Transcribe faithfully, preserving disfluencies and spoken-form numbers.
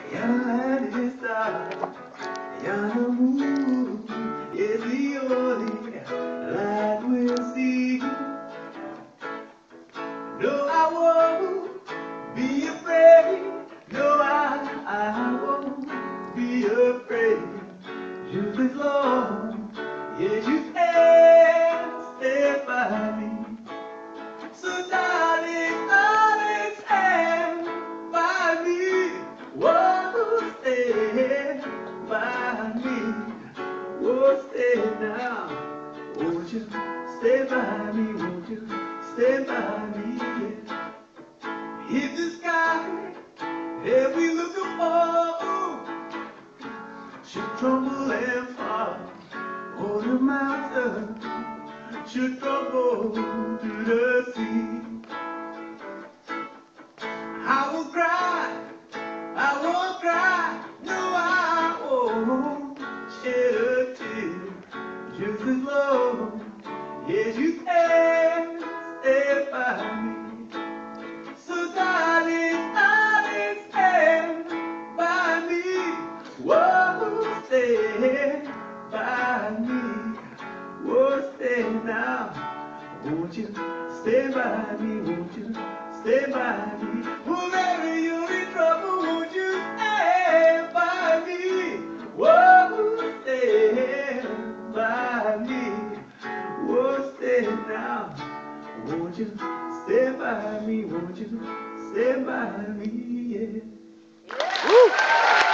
Yana light is dark, yana moon is the only light we'll see. No, I won't be afraid. No, I, I won't be afraid. Just as long as you can stand by me. So darling, darling, stand by me. Whoa, stand by me. Whoa, stand now. Won't you stand by me? Won't you stand by me? Yeah. If the sky that we look upon should crumble and fall, or the mountain should crumble to the sea, I will cry, I won't cry, no, I won't shed a tear. Just as long as you stand, stand by me. So darling, darling, stand by me. Whoa, stand by me. Whoa, stand now. Won't you stand by me? Won't you stand by me? Whenever you're in trouble, won't you stand by me? Whoa, stand by me. Whoa, stand now. Won't you stand by me? Won't you stand by me? Yeah. Woo!